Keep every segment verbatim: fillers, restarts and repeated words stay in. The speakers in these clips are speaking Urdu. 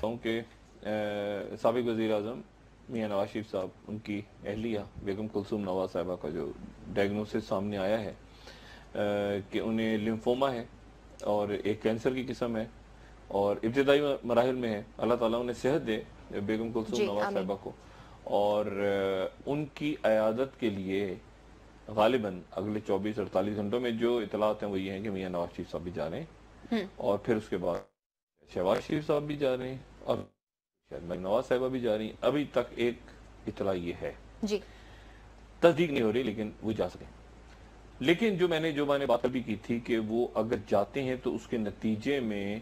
ہوں کہ سابق وزیر اعظم میاں نواز شریف صاحب، ان کی اہلیہ بیگم کلثوم نواز صاحبہ کا جو ڈائگنوسس سامنے آیا ہے کہ انہیں لمفوما ہے اور ایک کینسر کی قسم ہے اور ابتدائی مراحل میں ہے. اللہ تعالیٰ انہیں صحت دے بیگم کلثوم نواز صاحبہ کو، اور ان کی عیادت کے لیے غالباً اگلے چوبیس اڑتالیس گھنٹوں میں جو اطلاعات ہیں وہ یہ ہیں کہ میاں نواز شریف صاحب بھی جا رہے ہیں، اور پھر اس کے بعد شہباز شریف صاحب بھی جا رہے ہیں اور شاید نواز صاحبہ بھی جا رہی ہیں. ابھی تک ایک اطلاع یہ ہے، جی تصدیق نہیں ہو رہی، لیکن وہ جا سکیں. لیکن جو میں نے جو میں نے بات بھی کی تھی کہ وہ اگر جاتے ہیں تو اس کے نتیجے میں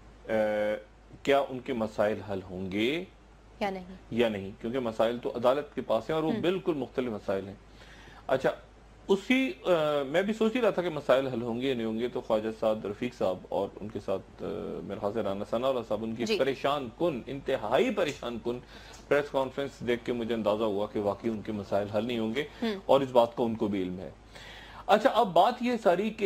کیا ان کے مسائل حل ہوں گے یا نہیں یا نہیں کیونکہ مسائل تو عدالت کے پاس ہیں اور وہ بالکل مختلف مسائل ہیں. اچھا، اسی میں بھی سوچ ہی رہا تھا کہ مسائل حل ہوں گے یا نہیں ہوں گے، تو خواجہ سعد رفیق صاحب اور ان کے ساتھ میرے خیال سے رانا ثناء اللہ صاحب، ان کی پریشان کن انتہائی پریشان کن پریس کانفرنس دیکھ کے مجھے اندازہ ہوا کہ واقعی ان کے مسائل حل نہیں ہوں گے، اور اس بات کا ان کو بھی علم ہے. اچھا، اب بات یہ ساری کہ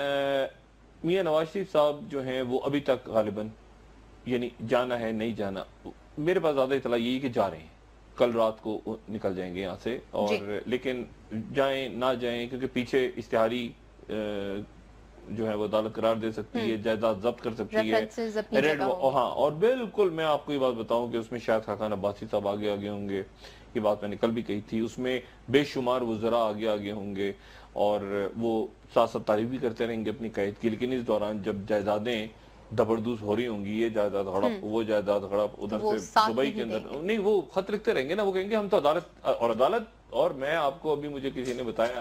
میاں نواز شریف صاحب جو ہیں وہ ابھی تک غالباً یعنی جانا ہے نہیں جانا، میرے پاس زیادہ اطلاع یہی کہ جا رہے ہیں، کل رات کو نکل جائیں گے یہاں سے، اور لیکن جائیں نہ جائیں کیونکہ پیچھے اشتہاری جو ہے وہ عدالت قرار دے سکتی ہے، جائیداد ضبط کر سکتی ہے، ہاں. اور بالکل میں آپ کو یہ بات بتاؤں کہ اس میں شاید خاقان عباسی صاحب آگے آگے ہوں گے، یہ بات میں نے کل بھی کہی تھی. اس میں بے شمار وزراء آگے آگے ہوں گے اور وہ ساتھ ساتھ تعریف بھی کرتے رہیں گے اپنی قید کی. لیکن اس دوران جب جائیدادیں دبردوز ہو رہی ہوں گی، یہ جائیداد ہڑپ وہ جائیداد ہڑپ، ادھر سے دبئی کے اندر نہیں، وہ خط لکھتے رہیں گے نا. وہ کہیں گے ہم تو عدالت اور عدالت اور میں آپ کو ابھی مجھے کسی نے بتایا،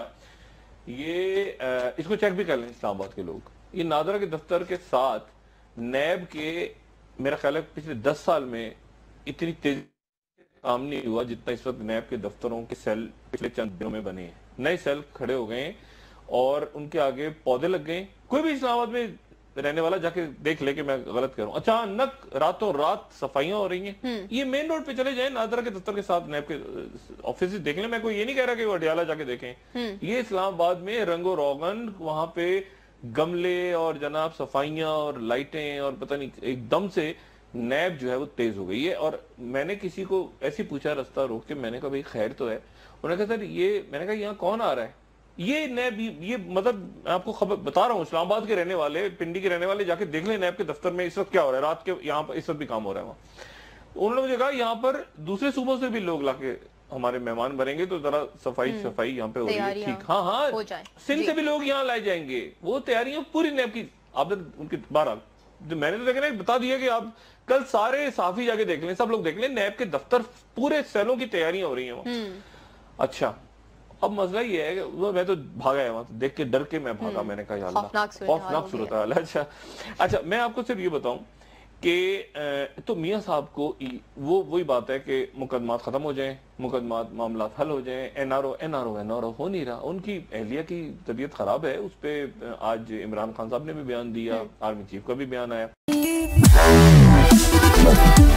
یہ اس کو چیک بھی کر لیں اسلام آباد کے لوگ، یہ نادرہ کے دفتر کے ساتھ نیب کے میرا خیال ہے پچھلے دس سال میں اتنی تیزی کام نہیں ہوا جتنا اس وقت نیب کے دفتروں کے سیل پچھلے چند دنوں میں بنے ہیں. نئے سیل کھڑے ہو گئے ہیں اور ان کے آگے پودے لگ گئے. کوئی بھی اسلام آباد میں رہنے والا جا کے دیکھ لے کہ میں غلط کہہ رہا ہوں، اچانک راتوں رات صفائیاں ہو رہی ہیں. یہ مین روڈ پہ چلے جائیں، نادرہ کے دفتر کے ساتھ نیب کے آفیسز دیکھ لیں. میں کوئی یہ نہیں کہہ رہا کہ وہ اڈیالہ جا کے دیکھیں. یہ اسلام آباد میں رنگ و روغن، وہاں پہ گملے اور جناب صفائیاں اور لائٹیں اور پتہ نہیں ایک دم سے نیب جو ہے وہ تیز ہو گئی ہے. اور میں نے کسی کو ایسی پوچھا رستہ روک کے، میں نے کہا بھئی خیر تو ہے؟ انہوں نے کہا سر یہ، میں نے کہا یہاں کون آ رہا ہے؟ یہ نیب، یہ مطلب میں آپ کو خبر بتا رہا ہوں، اسلام آباد کے رہنے والے، پنڈی کے رہنے والے جا کے دیکھ لیں نیب کے دفتر میں اس وقت کیا ہو رہا ہے. رات کے یہاں پر اس وقت بھی کام ہو رہا ہے وہاں. انہوں نے مجھے کہا یہاں پر دوسرے صوبوں سے بھی لوگ لا کے ہمارے مہمان بنیں گے تو ذرا صفائی صفائی یہاں پہ ہو رہی ہے. ٹھیک، ہاں ہاں، سندھ سے بھی لوگ یہاں لائے جائیں گے. وہ تیاریاں پوری نیب کی عادت ان کی. بہرحال میں نے تو دیکھنا بتا دیا کہ آپ کل سارے صحافی جا کے دیکھ لیں، سب لوگ دیکھ لیں، نیب کے دفتر پورے سیلوں کی تیاریاں ہو رہی ہیں وہاں. اچھا، اب مسئلہ یہ ہے کہ میں تو بھاگا ہے وہاں، دیکھ کے ڈر کے میں بھاگا. میں نے کہا یا اللہ، خوفناک صورتحال. اچھا اچھا میں آپ کو صرف یہ بتاؤں کہ تو میاں صاحب کو وہ وہی بات ہے کہ مقدمات ختم ہو جائیں، مقدمات معاملات حل ہو جائیں. N R O N R O N R O ہو نہیں رہا. ان کی اہلیہ کی طبیعت خراب ہے، اس پہ آج عمران خان صاحب نے بھی بیان دیا، آرمی چیف کا بھی بیان آیا.